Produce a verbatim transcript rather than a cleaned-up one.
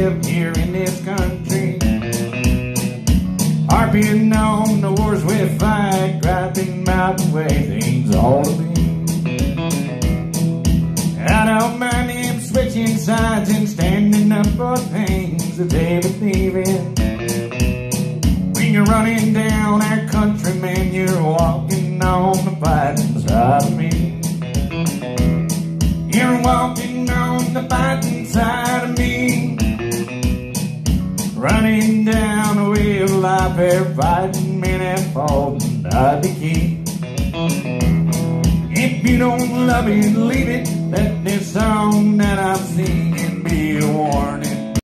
live here in this country. Harping on the wars we fight, griping about the way things ought to be. I don't mind them switching sides and standing up for things that they believe in. When you're running down our country, man, you're walking on the fighting side of me. You're walking on the fighting side of me. Running down the wheel of life, they're fighting men have fought and died to keep. If you don't love it, leave it. Let this song that I'm singing be a warning.